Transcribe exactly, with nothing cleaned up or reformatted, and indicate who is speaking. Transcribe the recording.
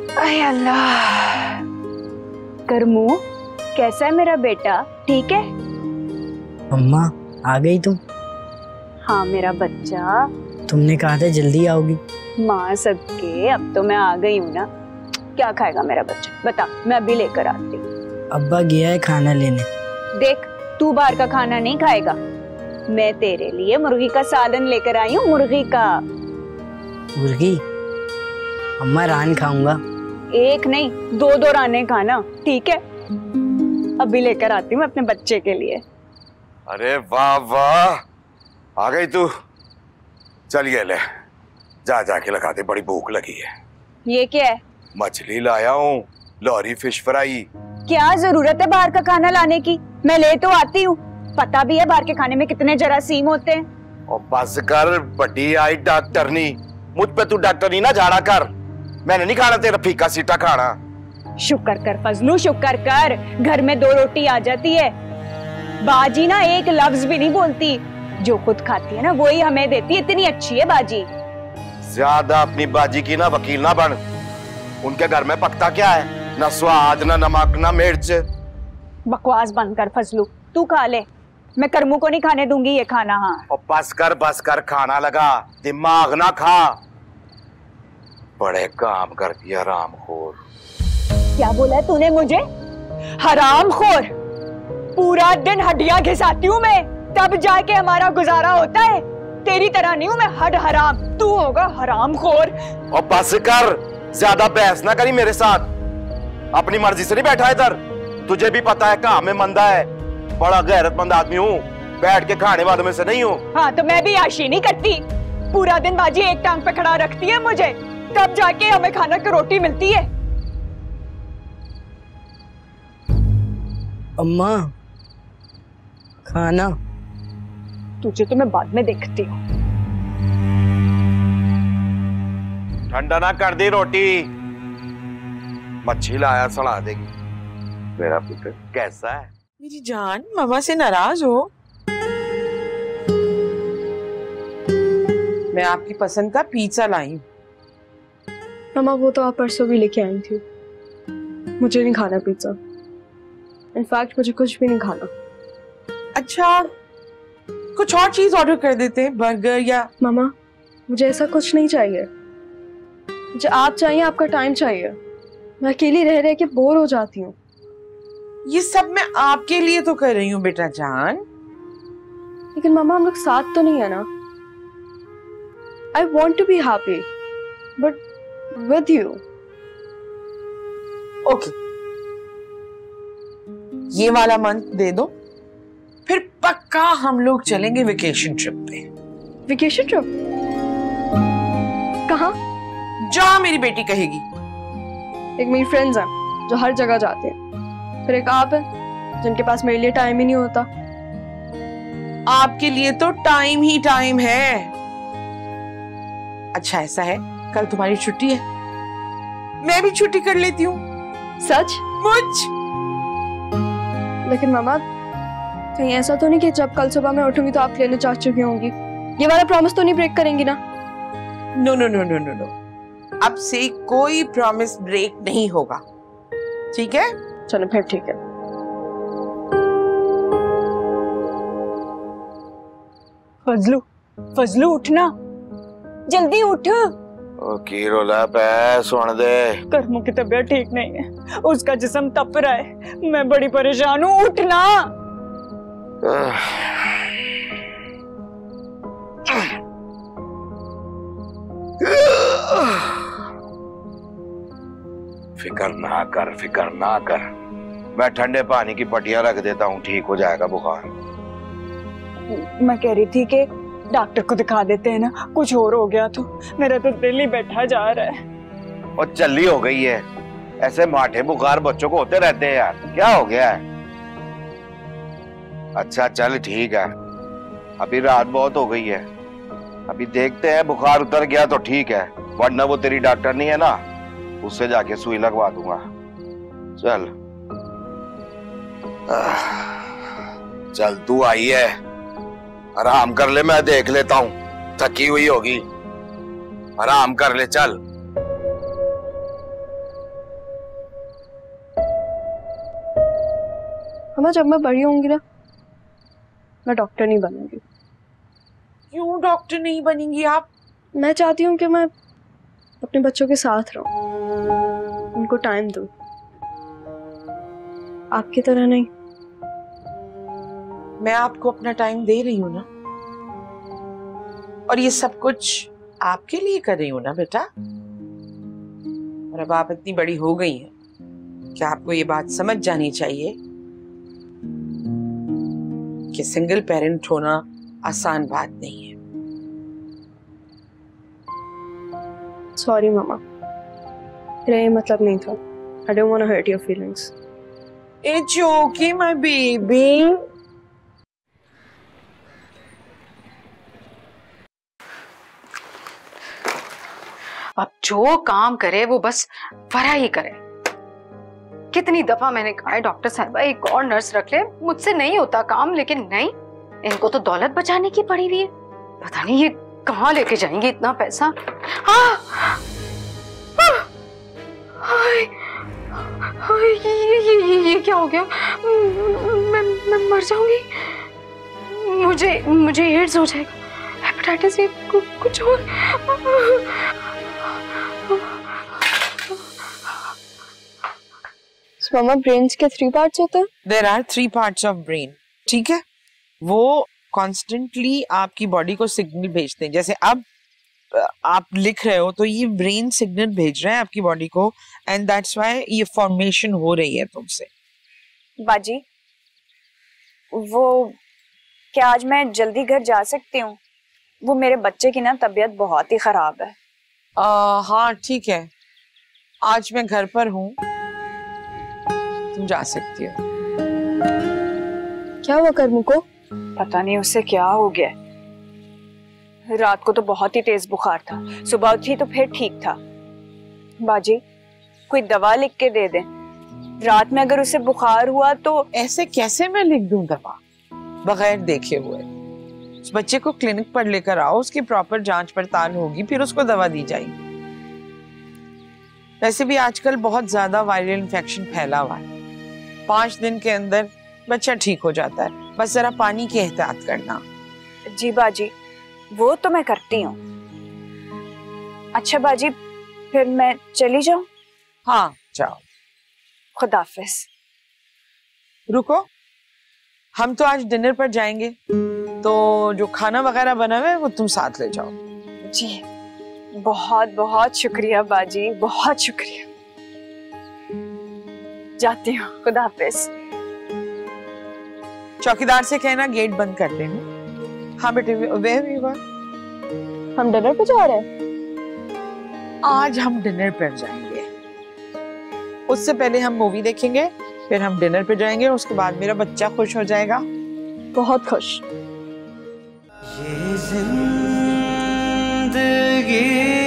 Speaker 1: अरे अल्लाह। करमू, कैसा है मेरा बेटा? ठीक है?
Speaker 2: अम्मा आ गई तुम?
Speaker 1: हाँ मेरा बच्चा।
Speaker 2: तुमने कहा था जल्दी आओगी।
Speaker 1: माँ सबके, अब तो मैं आ गई हूँ ना। क्या खाएगा मेरा बच्चा? बता, मैं अभी लेकर आती हूँ।
Speaker 2: अब्बा गया है खाना लेने।
Speaker 1: देख, तू बाहर का खाना नहीं खाएगा। मैं तेरे लिए मुर्गी का सालन लेकर आई हूँ, मुर्गी का।
Speaker 2: मुर्गी? अम्मा रान खाऊंगा।
Speaker 1: एक नहीं, दो दो राने खाना, ठीक है? अभी लेकर आती हूँ अपने बच्चे के लिए।
Speaker 3: अरे वाह वाह, आ गई तू। चल ये ले, जा जाके लगा दे, बड़ी भूख लगी है।
Speaker 1: ये क्या है?
Speaker 3: मछली लाया हूँ, लॉरी फिश फ्राई।
Speaker 1: क्या जरूरत है बाहर का खाना लाने की? मैं ले तो आती हूँ। पता भी है बाहर के खाने में कितने जरासीम होते हैं।
Speaker 3: और बस कर, बड़ी आई डॉक्टरनी। मुझ पे तू डॉक्टरनी ना झाड़ा कर। मैंने नहीं खाना तेरा फीका सीटा खाना।
Speaker 1: शुक्र कर फजलू, शुक्र कर, घर में दो रोटी आ जाती है। बाजी ना एक लफ्ज भी नहीं बोलती, जो खुद खाती है ना वही हमें देती है। इतनी अच्छी है बाजी।
Speaker 3: ज्यादा अपनी बाजी की ना वकील ना बन। उनके घर में पकता क्या है? ना स्वाद, ना नमक, ना मिर्च।
Speaker 1: बकवास बंद कर फजलू, तू खा ले। मैं करमू को नहीं खाने दूंगी ये खाना। हाँ
Speaker 3: और बस कर बस कर, खाना लगा, दिमाग ना खा। बड़े काम कर दिया हरामखोर।
Speaker 1: क्या बोला है तूने मुझे? हरामखोर? पूरा दिन हड्डियां घिसाती हूँ मैं, तब जाके हमारा गुजारा होता है। तेरी तरह नहीं हूँ मैं हड हराम, तू होगा हरामखोर।
Speaker 3: और बस कर, ज्यादा बहस ना करी मेरे साथ। अपनी मर्जी से नहीं बैठा इधर। तुझे भी पता है काम में मंदा है। बड़ा गैरतमंद आदमी हूँ, बैठ के खाने वालों में से नहीं हूँ।
Speaker 1: हाँ तो मैं भी आशी नहीं करती। पूरा दिन बाजी एक टांग पे खड़ा रखती है मुझे, तब जाके हमें खाना की रोटी मिलती है।
Speaker 2: अम्मा खाना।
Speaker 1: तुझे तो मैं बाद में देखती हूँ।
Speaker 3: ठंडा ना कर दी रोटी। मच्छी लाया, सड़ा देगी। मेरा पुत्र कैसा है?
Speaker 4: मेरी जान, मामा से नाराज हो? मैं आपकी पसंद का पिज्जा लाई हूँ।
Speaker 5: मामा वो तो आप परसों भी लेके आई थी। मुझे नहीं खाना पिज्जा। इनफैक्ट मुझे कुछ भी नहीं खाना।
Speaker 4: अच्छा, कुछ और चीज ऑर्डर कर देते हैं, बर्गर या।
Speaker 5: मामा मुझे ऐसा कुछ नहीं चाहिए। मुझे आप चाहिए, आपका टाइम चाहिए। मैं अकेली रह रह के बोर हो जाती हूँ।
Speaker 4: ये सब मैं आपके लिए तो कर रही हूँ बेटा जान।
Speaker 5: लेकिन मामा हम लोग साथ तो नहीं है ना। I want to be happy, but with you.
Speaker 4: Okay, ये वाला मंथ दे दो, फिर पक्का हम लोग चलेंगे वेकेशन ट्रिप पे।
Speaker 5: Vacation trip? कहाँ?
Speaker 4: जहाँ मेरी बेटी कहेगी।
Speaker 5: एक मेरी फ्रेंड्स हैं जो हर जगह जाते हैं, फिर एक आप है जिनके पास मेरे लिए टाइम ही नहीं होता।
Speaker 4: आपके लिए तो टाइम ही टाइम है। अच्छा ऐसा है, कल तुम्हारी छुट्टी है, मैं भी छुट्टी कर लेती हूँ।
Speaker 5: सच?
Speaker 4: मुझ
Speaker 5: लेकिन मामा कहीं ऐसा तो नहीं कि जब कल सुबह मैं उठूंगी तो आप लेने जा चुकी होंगी? ये वाला प्रॉमिस तो नहीं ब्रेक करेंगी ना?
Speaker 4: No no no no no no, अब से कोई प्रॉमिस ब्रेक नहीं होगा, ठीक है?
Speaker 5: चलो फिर ठीक है।
Speaker 1: फजलू, फजलू उठना, जल्दी उठ।
Speaker 3: की रोला पे सुन दे।
Speaker 1: करमू की तबीयत ठीक नहीं है, उसका जिस्म तप रहा है, मैं बड़ी परेशान हूँ। उठना।
Speaker 3: फिक्र ना कर, फिक्र ना कर, मैं ठंडे पानी की पट्टियां रख देता हूँ, ठीक हो जाएगा बुखार।
Speaker 1: मैं कह रही थी कि डॉक्टर को दिखा देते हैं ना, कुछ और हो गया तो। मेरा तो दिल ही बैठा जा रहा है।
Speaker 3: और चल्ली हो गई है, ऐसे माठे बुखार बच्चों को होते रहते हैं यार, क्या हो गया है? अच्छा चल ठीक है, अभी रात बहुत हो गई है, अभी देखते हैं, बुखार उतर गया तो ठीक है, वरना वो तेरी डॉक्टर नहीं है ना, उससे जाके सुई लगवा दूंगा। चल चल तू आई है, आराम कर ले, मैं देख लेता हूँ, थकी हुई होगी, आराम कर ले। चल
Speaker 5: मम्मा जब मैं बड़ी होंगी ना, मैं डॉक्टर नहीं बनूंगी।
Speaker 4: क्यों डॉक्टर नहीं बनेंगी आप?
Speaker 5: मैं चाहती हूँ कि मैं अपने बच्चों के साथ रहूं, उनको टाइम दूं, आपकी तरह नहीं।
Speaker 4: मैं आपको अपना टाइम दे रही हूँ ना, और ये सब कुछ आपके लिए कर रही हूँ ना बेटा। और अब आप इतनी बड़ी हो गई हैं कि आपको ये बात समझ जानी चाहिए कि सिंगल पेरेंट होना आसान बात नहीं है।
Speaker 5: सॉरी मामा, मेरा ये मतलब नहीं था। I don't want to hurt your feelings.
Speaker 4: It's okay, my baby.
Speaker 6: अब जो काम करे वो बस फरा ही करे। कितनी दफा मैंने कहा है डॉक्टर साहिबा एक और नर्स रख ले, मुझसे नहीं होता काम, लेकिन नहीं, इनको तो दौलत बचाने की पड़ी हुई है। पता नहीं ये कहाँ लेके जाएंगे इतना पैसा। हाँ, हाय, हाय, ये, ये, ये, ये, ये क्या हो गया? मैं, मैं मर जाऊंगी। मुझे मुझे एड्स हो जाएगा, हेपेटाइटिस, ये कुछ और।
Speaker 5: मामा ब्रेन्स के थ्री पार्ट्स होते हैं?
Speaker 4: There are three parts of brain, ठीक है? वो कॉन्स्टेंटली आपकी बॉडी को सिग्नल भेजते हैं। जैसे अब आप लिख रहे हो तो ये ब्रेन सिग्नल भेज रहा है आपकी बॉडी को, एंड दैट्स व्हाई ये फॉर्मेशन हो रही है तुमसे।
Speaker 1: बाजी, वो क्या आज मैं जल्दी घर जा सकती हूँ? वो मेरे बच्चे की ना तबीयत बहुत ही खराब है।
Speaker 4: आ, हाँ ठीक है, आज मैं घर पर हूँ, तुम जा सकती हो।
Speaker 5: क्या हुआ कर्मू को?
Speaker 1: पता नहीं उसे क्या हो गया। रात को तो बहुत ही तेज बुखार था, सुबह उठी तो फिर ठीक था। बाजी, कोई दवा लिख के दे दे। रात में अगर उसे बुखार हुआ तो।
Speaker 4: ऐसे कैसे मैं लिख दूं दवा बगैर देखे हुए? उस बच्चे को क्लिनिक पर लेकर आओ, उसकी प्रॉपर जांच पड़ताल होगी, फिर उसको दवा दी जाएगी। वैसे भी आजकल बहुत ज्यादा वायरल इन्फेक्शन फैला हुआ है, पांच दिन के अंदर बच्चा ठीक हो जाता है, बस जरा पानी की एहतियात करना।
Speaker 1: जी बाजी, वो तो मैं करती हूँ। अच्छा बाजी, फिर मैं चली जाऊं?
Speaker 4: हाँ जाओ।
Speaker 1: खुदाफिज।
Speaker 4: रुको, हम तो आज डिनर पर जाएंगे, तो जो खाना वगैरह बना हुआ है वो तुम साथ ले जाओ।
Speaker 1: जी बहुत बहुत शुक्रिया बाजी, बहुत शुक्रिया। जाती हूँ, खुदाफिज।
Speaker 4: चौकीदार से कहना गेट बंद कर देना। हाँ बेटे, where you are?
Speaker 5: हम डिनर पे जा रहे हैं?
Speaker 4: आज हम डिनर पर जाएंगे, उससे पहले हम मूवी देखेंगे, फिर हम डिनर पे जाएंगे, उसके बाद मेरा बच्चा खुश हो जाएगा।
Speaker 5: बहुत खुश।
Speaker 7: ये जिंदगी